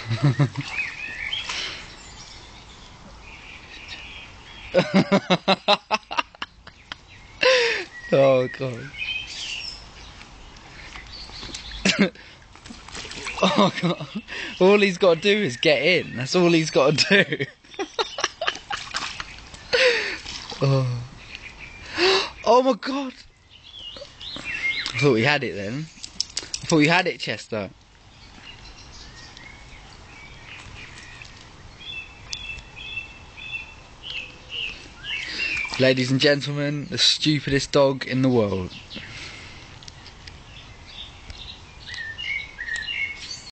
Oh god. Oh god. All he's got to do is get in. That's all he's got to do. Oh. Oh my god. I thought we had it then. I thought we had it, Chester. Ladies and gentlemen, the stupidest dog in the world.